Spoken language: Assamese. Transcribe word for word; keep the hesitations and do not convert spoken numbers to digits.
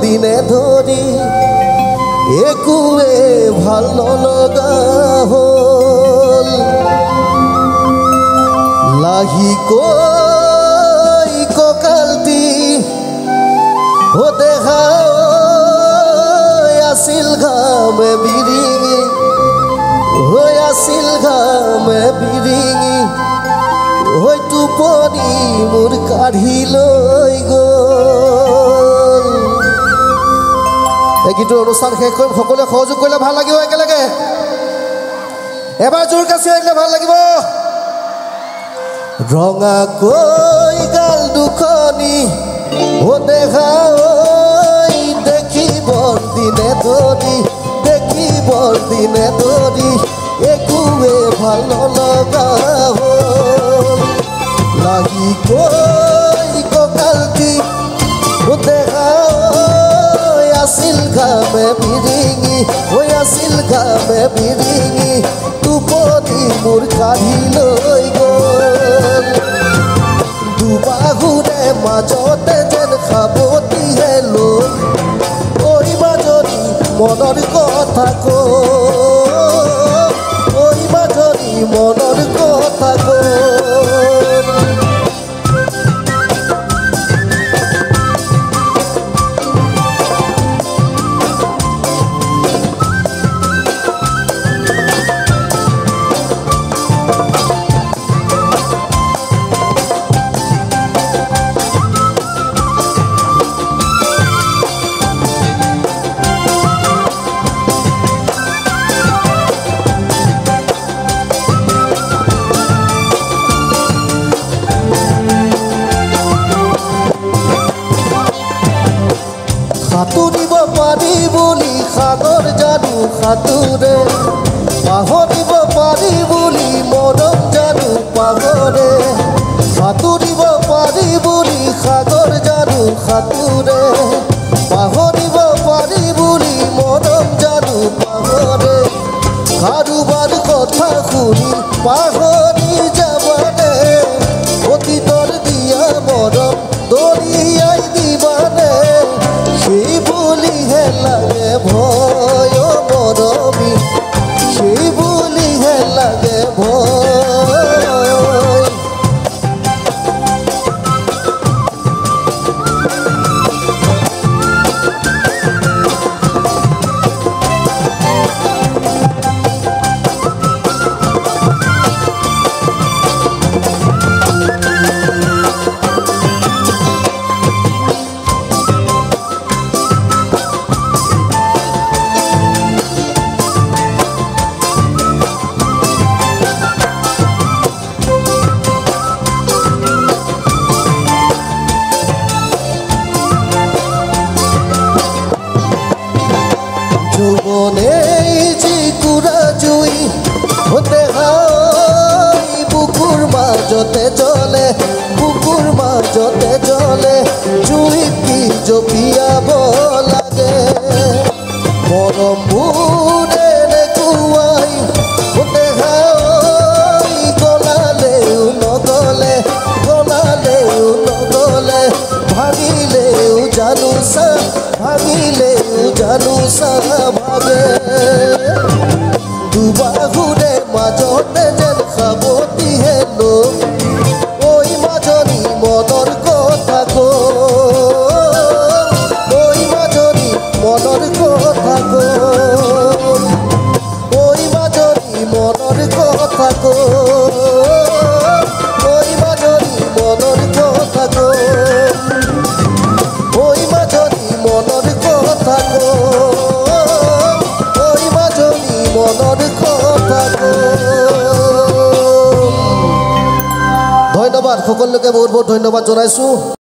দিনে ধৰি একোৱে ভাল নলগা হ'ল লাহিকৈ কঁকালটি ও দেখা আছিল ঘামে বিৰিঙি হৈ আছিল ঘামে বিৰিঙি হৈ টোপনি মোৰ কাঢ়ি লৈ গ'ল। এই গীতৰ অনুষ্ঠান শেষ কৰিম সকলোৱে সহযোগ কৰিলে ভাল লাগিব একেলগে এবাৰ জোৰকে চিঞৰিলে ভাল লাগিব ৰঙাকৈ গাল দুখনি ও দেখা দেখিবৰ দিনে ধৰি দেখিবৰ দিনে ধৰি একোৱে ভাল নলগা হ'ল লাহিকৈ কঁকালটি ও দেখা আছিল ঘামে বিৰিঙি হৈ আছিল ঘামে বিৰিঙি টোপনি মোৰ কাঢ়ি লৈ গ'ল দুবাহুৰে মাজতে যেন সাৱটিহে লৈ ঐ মাজনী মনৰ কথা কৈ ঐ মাজনী মনৰ কথা কৈ সাঁতুৰিব পাৰি বুলি সাগৰ জানো সাঁতোৰে পাহৰিব পাৰি বুলি মৰম জানো পাহৰে সাঁতুৰিব পাৰি বুলি সাগৰ জানো সাঁতোৰে পাহৰিব পাৰি বুলি মৰম জানো পাহৰে কাৰোবাৰ কথা শুনি পাহৰি যাবানে অতীতৰ দিয়া মৰম দৰিয়াই দিবানে সেই বুলিহে লাগে ভয় মৰমী সেই বুলিহে লাগে ভয় যৌবনে যি কুৰা জুই দেখা বুকুৰ মাজতে জ্বলে বুকুৰ মাজতে জ্বলে জুইত কি জপিয়াব লাগে মৰমবোৰে নেকুৱাই দেখা গলালেও নগলে গলালেও নগলে ভাঙিলেও জানোচা ভাঙিলেও জানোচা ভাবে দুবাহুৰে মাজতে যেন সাৱটিহে লৈ ঐ মাজনী মনৰ কথা কৈ ঐ মাজনী মনৰ কথা কৈ ঐ মাজনী মনৰ কথা কৈ ঐ মাজনী মনৰ কথা কৈ ঐ মাজনী মনৰ কথা কৈ ঐ মাজনী মনৰ কথা কৈ ধন্যবাদ সকলোকে বহুত বহুত ধন্যবাদ জনাইছোঁ।